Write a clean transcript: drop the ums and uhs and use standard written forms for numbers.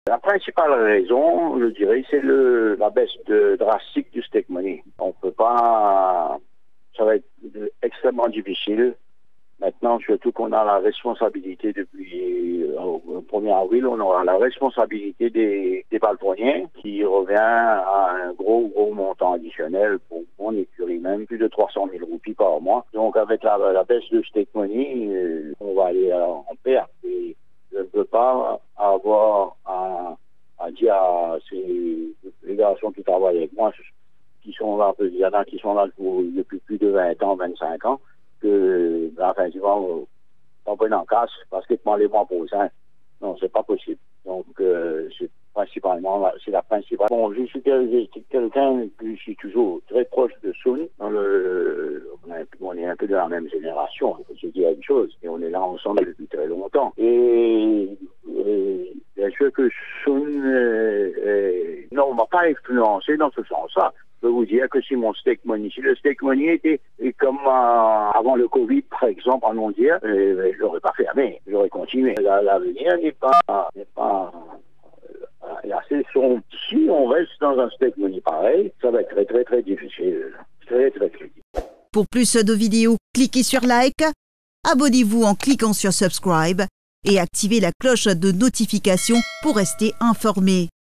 La principale raison, je dirais, c'est la baisse drastique du steak money. On peut pas, ça va être extrêmement difficile. Maintenant, surtout qu'on a la responsabilité depuis le 1er avril, on aura la responsabilité des palefreniers qui revient à un gros montant additionnel pour mon écurie, même plus de 300 000 roupies par mois. Donc avec la baisse de steak money, on va aller en perte. Et je ne peux pas avoir à dire à les garçons qui travaillent avec moi, qui sont là, il y en a qui sont là depuis plus de 20 ans, 25 ans, que, enfin, souvent, on peut en casse, parce que les mois pour ça, non, c'est pas possible. Donc, c'est la principale. Bon, je suis quelqu'un, je suis toujours très proche de Sun. On est un peu de la même génération, il faut se dire une chose, et on est là ensemble depuis très longtemps. Et bien sûr que Sun, non, on m'a pas influencé dans ce sens-là. Je peux vous dire que si mon steak money, si le steak money était comme avant le Covid, par exemple, en mondial, je l'aurais pas fermé, j'aurais continué. L'avenir n'est pas assez sombre. Si on reste dans un steak money pareil, ça va être très très très difficile. Très très difficile. Pour plus de vidéos, cliquez sur like, abonnez-vous en cliquant sur subscribe et activez la cloche de notification pour rester informé.